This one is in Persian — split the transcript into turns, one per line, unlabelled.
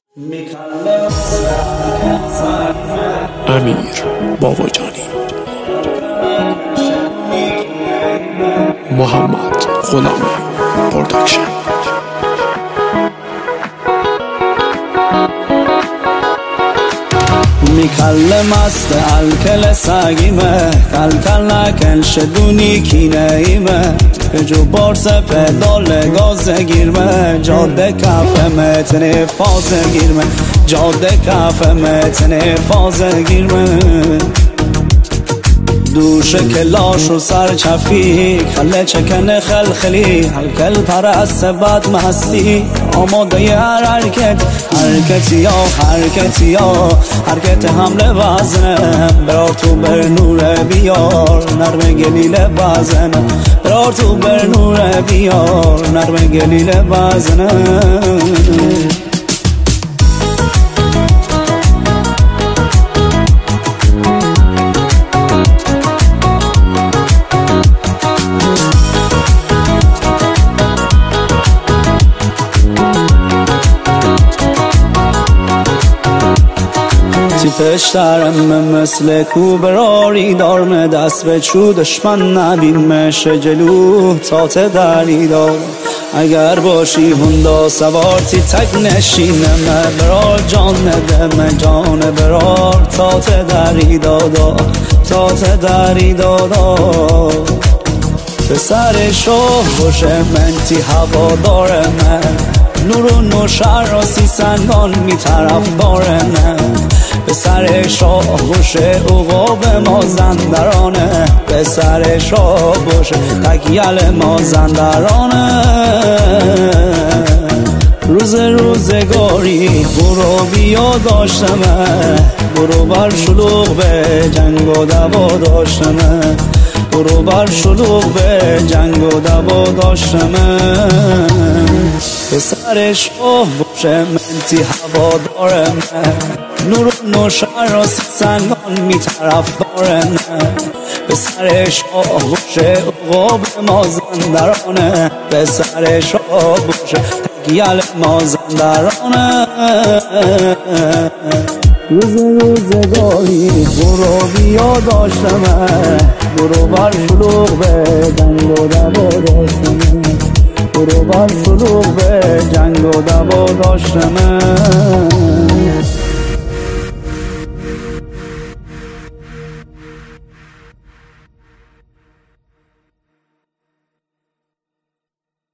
امیر باباجانی، محمد غلامی پروداکشن.
میکلم است الکل سگیمه کلکل نکن شدونی کینهیمه جو بارس پدال گاز گیرمه جاده کف متن فاز گیرمه جاده کف متن فاز گیرمه دوش کلاش و سر چفی خله چکن خلخلی هلکل پرست بد مستی آماده هر حرکتی یا حرکت حمله وزنه برار تو بر نور بیار نرم گلیل وزنه برار تو بر نور بیار نرم گلیل وزنه تیپشترم مثل کوبراری دارم دست به چو دشمن نبینمش جلو تات دری دار اگر باشی هوندا سوارتی تک نشینم برار جان ندم جان برار تات دری دادا تات دری دادا پسر شاه باشه منتی هوا داره من نور و نوشر راسی سنگان می طرف داره من پسر شاه باشه عقاب مازندرانه پسر شاه باشه تکیل مازندرانه روزگاری برو بیا داشتمه برو بر شلوغ به جنگ و دوا داشتمه برو بر شلوغ به جنگ و دوا داشتمه پسر شاه باشه منتی هوا داره نور و نوشر راست سنگان می طرف داره پسر شاه باشه عقاب مازندرانه پسر شاه باشه تکیل مازندرانه روزگاری برو بیا داشتمه برو بر شلوغ به جنگ و دوا داشتمه برو بر شلوغ به جنگ و دوا داشتمه